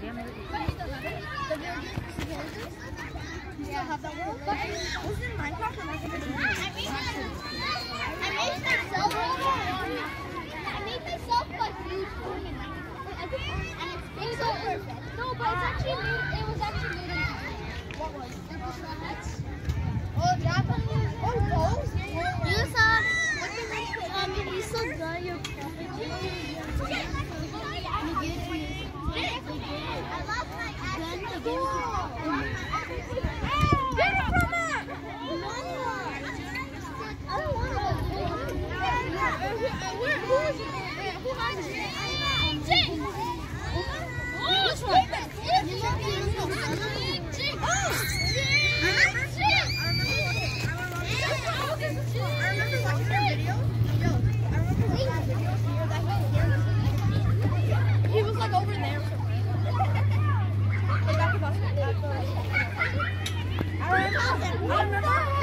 myself like huge tournament. And it's so perfect. No, but it's actually made. It was actually made in. What was? Oh, Japanese. Oh, those. You saw. You saw your. I love my gun again. Get it from her! I don't want to. Who has it? Jake! Which one? I remember watching their video. He was like over there. I remember